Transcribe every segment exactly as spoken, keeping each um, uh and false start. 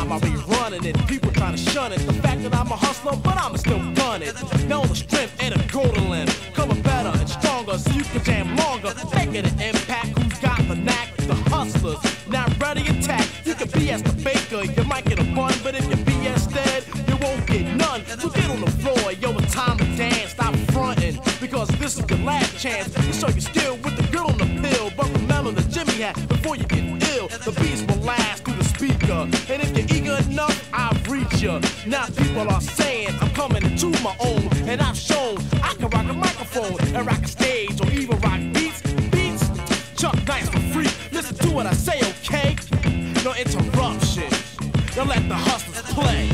time I'll be running it. People trying to shun it. The fact that I'm a hustler, but I'ma still gun it. Know the strength and the golden limb. Coming better and stronger so you can jam longer. Making an impact. Who's got the knack? The hustlers. Not ready to attack. You can B S the baker. You might get a bun, but if you B S dead, you won't get none. So get on the floor. Yo, it's time to dance. Stop fronting. Because this is your last chance to show your skill with the girl on the pill. But remember the Jimmy hat before you get ill. The beast will last through the speaker. And if you're eager enough, I'll reach ya. Now people are saying I'm coming into my own. And I've shown I can rock a microphone and rock a stage or even rock beats. Beats, Chuck Nice for free. Listen to what I say, okay? No interruption. Now let the hustlers play.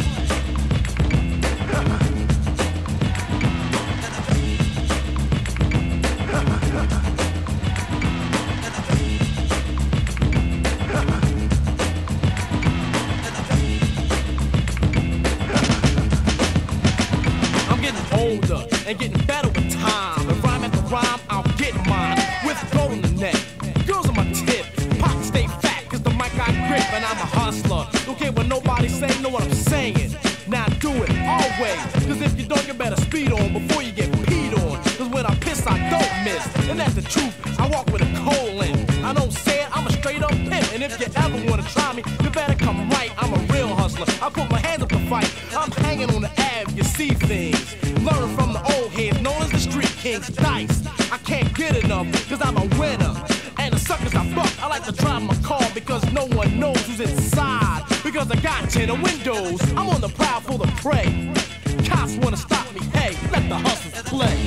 Older and getting better with time. And rhyme after rhyme, I'll get mine. With gold in the neck, girls on my tip. Pockets stay fat, cause the mic I grip. And I'm a hustler, don't care what nobody say, know what I'm saying. Now do it always, cause if you don't, you better speed on before you get peed on. Cause when I piss, I don't miss. And that's the truth, I walk with a colon. I don't say it, I'm a straight up pimp. And if you ever wanna try me, you better come right. I'm a real hustler, I put my hands up to fight. I'm hanging on the Ave, you see things. Learn from the old heads, known as the street kings. Dice, I can't get enough, cause I'm a winner. And the suckers I fuck, I like to drive my car because no one knows who's inside. Because I got ten windows, I'm on the prowl for the prey. Cops wanna stop me, hey, let the hustlers play.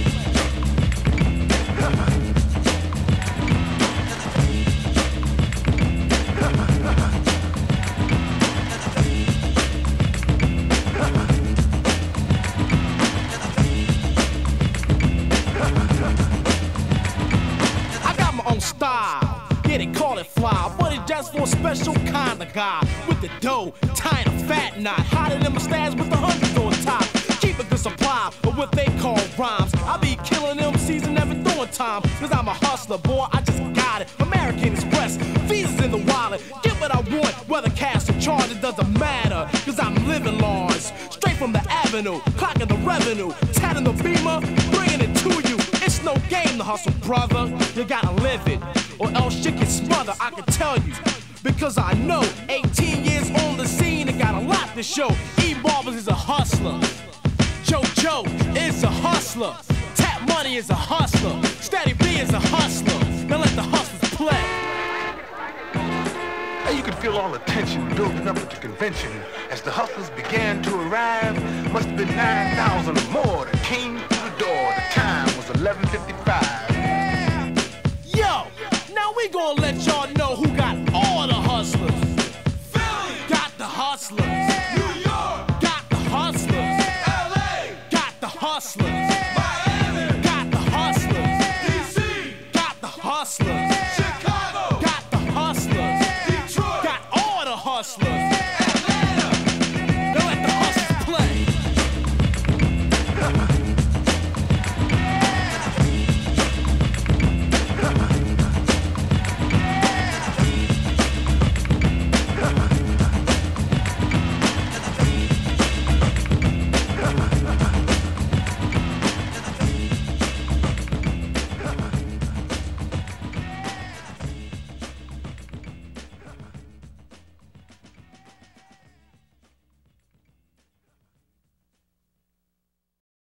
Style, yeah, they call it fly, but it's just for a special kind of guy with the dough, tying a fat knot, hotter than my stash with the hundreds on top. Keep a good supply of what they call rhymes. I be killing them season, never doing time, cause I'm a hustler, boy, I just got it. American Express, visas in the wallet, get what I want, whether cash or charge, it doesn't matter, cause I'm living large, straight from the avenue, clocking the revenue, tatting the beamer, bringing it to you. It's no game to hustle, brother. You gotta live it, or else you get smothered, I can tell you. Because I know, eighteen years on the scene, and got a lot to show. E-Barbers is a hustler. JoJo is a hustler. Tap Money is a hustler. Steady B is a hustler. Now let the hustlers play. You could feel all the tension building up at the convention as the hustlers began to arrive. Must have been nine thousand or more that came through the door. The time was eleven fifty-five. Yo, now we gonna let y'all know who got all the hustlers. Got the hustlers.